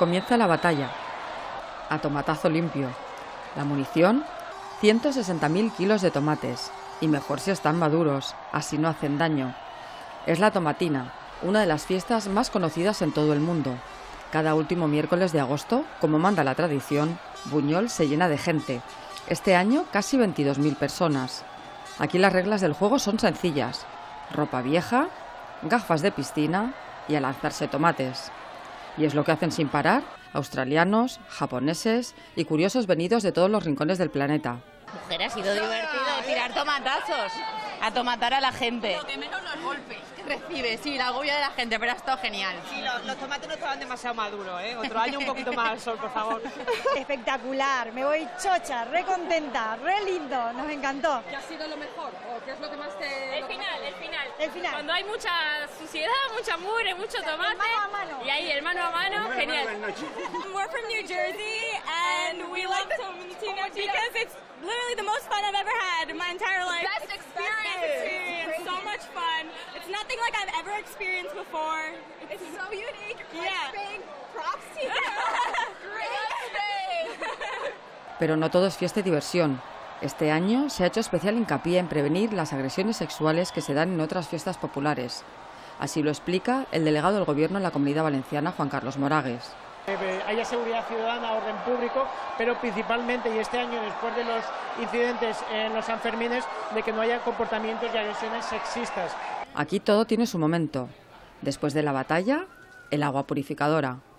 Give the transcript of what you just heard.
Comienza la batalla. A tomatazo limpio. La munición, 160.000 kilos de tomates. Y mejor si están maduros, así no hacen daño. Es la tomatina, una de las fiestas más conocidas en todo el mundo. Cada último miércoles de agosto, como manda la tradición, Buñol se llena de gente. Este año casi 22.000 personas. Aquí las reglas del juego son sencillas. Ropa vieja, gafas de piscina y a lanzarse tomates. Y es lo que hacen sin parar australianos, japoneses y curiosos venidos de todos los rincones del planeta. Mujer, ha sido divertido tirar tomatazos, a tomatar a la gente. Lo que menos los golpes que recibe, sí, la agobia de la gente, pero ha estado genial. Sí, los tomates no estaban demasiado maduros, ¿eh? Otro año un poquito más al sol, por favor. Espectacular, me voy chocha, re contenta, re lindo, nos encantó. ¿Qué ha sido lo mejor o qué es lo que más te...? El final. El final. Cuando hay mucha suciedad, mucha mugre, mucho tomate. Mano a mano. Y ahí el mano a mano, genial. We're from New Jersey and we love tomatina because it's literally the most fun I've ever had in my entire life. Best experience. So much fun. It's nothing like I've ever experienced before. It's so unique. Yeah. Spain, props to you. Pero no todo es fiesta y diversión. Este año se ha hecho especial hincapié en prevenir las agresiones sexuales que se dan en otras fiestas populares. Así lo explica el delegado del Gobierno en la Comunidad Valenciana, Juan Carlos Moragues. Haya seguridad ciudadana, orden público, pero principalmente, y este año después de los incidentes en los Sanfermines, de que no haya comportamientos y agresiones sexistas. Aquí todo tiene su momento. Después de la batalla, el agua purificadora.